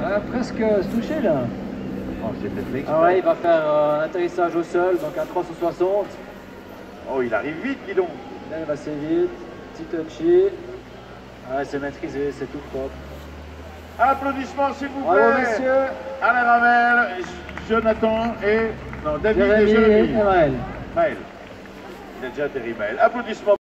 Presque touché là. Oh, c'est peut-être l'expert. Ah ouais, il va faire un atterrissage au sol, donc un 360. Oh, il arrive vite, dis donc. Là, il va assez vite. Petit touchy. Ah, c'est maîtrisé, c'est tout propre. Applaudissements, s'il vous plaît. Bravo, messieurs. Alain Ramel, Jonathan et... Non, David et Jérémy Jérémy. et Maël. Maël. Il a déjà atterri, Maël. Applaudissements.